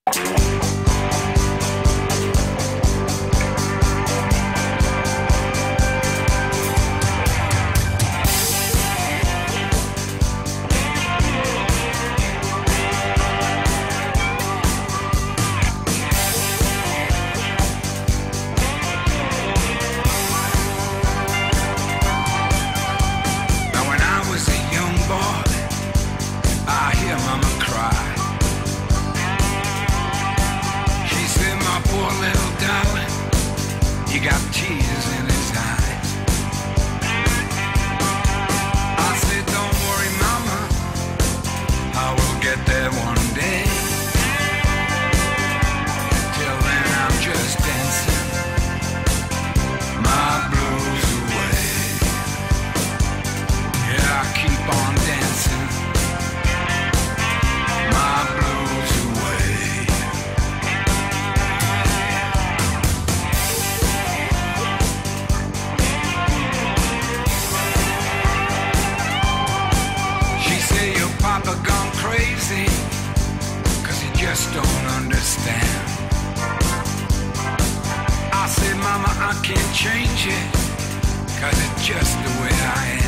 He got tears in his eyes. I said, don't worry, mama, I will get there one day. Till then I'm just dancing my blues away. Yeah, I keep on dancing my blues away. Papa gone crazy, 'cause he just don't understand. I said, mama, I can't change it, 'cause it's just the way I am.